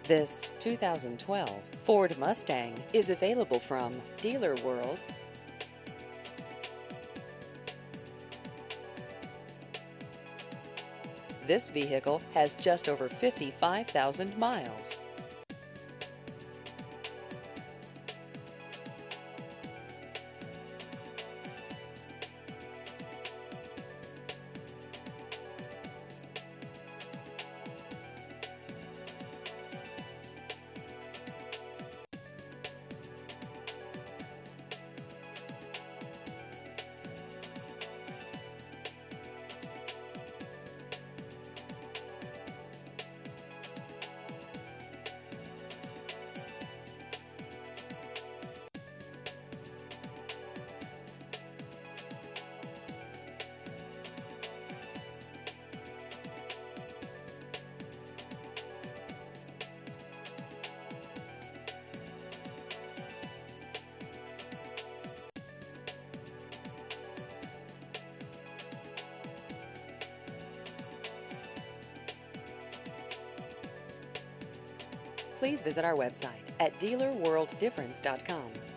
This 2012 Ford Mustang is available from Dealer World. This vehicle has just over 55,000 miles. Please visit our website at dealerworlddifference.com.